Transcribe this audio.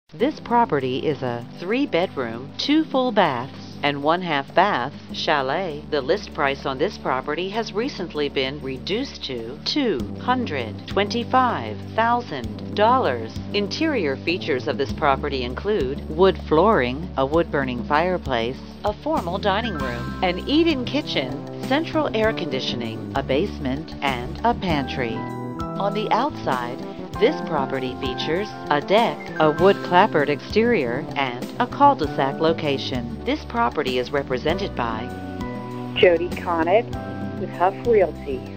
This property is a 3-bedroom, 2 full baths, and 1/2 bath chalet. The list price on this property has recently been reduced to $225,000. Interior features of this property include wood flooring, a wood-burning fireplace, a formal dining room, an eat-in kitchen, central air conditioning, a basement, and a pantry. On the outside, this property features a deck, a wood-clapboard exterior, and a cul-de-sac location. This property is represented by Jody Conant with HUFF Realty.